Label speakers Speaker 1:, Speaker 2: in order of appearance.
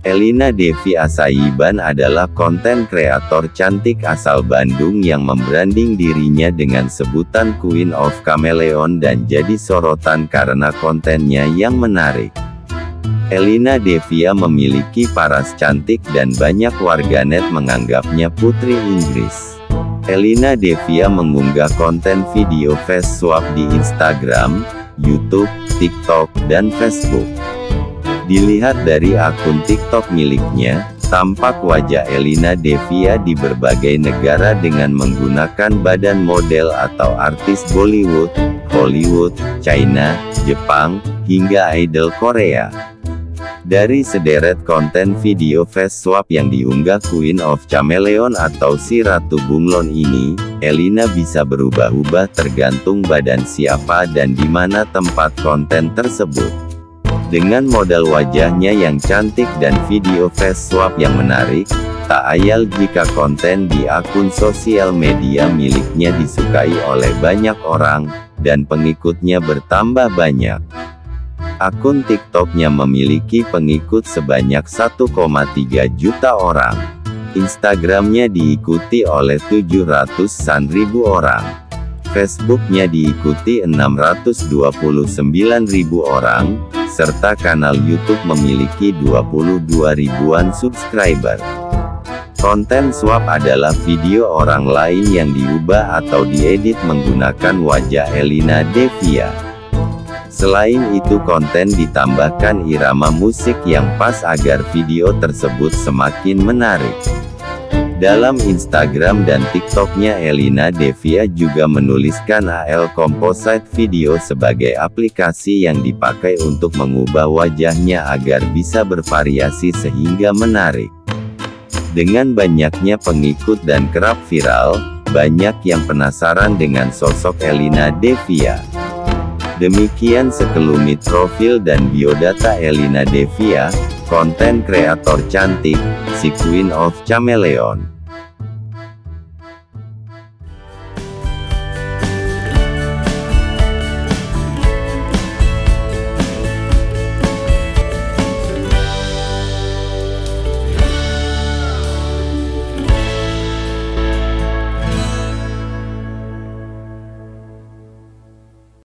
Speaker 1: Elina Devi Asaiban adalah konten kreator cantik asal Bandung yang membranding dirinya dengan sebutan Queen of Chameleon dan jadi sorotan karena kontennya yang menarik. Elina Devia memiliki paras cantik dan banyak warganet menganggapnya putri Inggris. Elina Devia mengunggah konten video face swap di Instagram, YouTube, TikTok, dan Facebook. Dilihat dari akun TikTok miliknya, tampak wajah Elina Devia di berbagai negara dengan menggunakan badan model atau artis Bollywood, Hollywood, China, Jepang, hingga idol Korea. Dari sederet konten video face swap yang diunggah Queen of Chameleon atau si Ratu Bunglon ini, Elina bisa berubah-ubah tergantung badan siapa dan di mana tempat konten tersebut. Dengan modal wajahnya yang cantik dan video face swap yang menarik, tak ayal jika konten di akun sosial media miliknya disukai oleh banyak orang, dan pengikutnya bertambah banyak. Akun TikToknya memiliki pengikut sebanyak 1,3 juta orang. Instagramnya diikuti oleh 700.000 orang. Facebooknya diikuti 629.000 orang, serta kanal YouTube memiliki 22 ribuan subscriber. Konten swap adalah video orang lain yang diubah atau diedit menggunakan wajah Elina Devia. Selain itu konten ditambahkan irama musik yang pas agar video tersebut semakin menarik. Dalam Instagram dan TikToknya Elina Devia juga menuliskan AL Composite Video sebagai aplikasi yang dipakai untuk mengubah wajahnya agar bisa bervariasi sehingga menarik. Dengan banyaknya pengikut dan kerap viral, banyak yang penasaran dengan sosok Elina Devia. Demikian sekelumit profil dan biodata Elina Devia, konten kreator cantik, si Queen of Chameleon.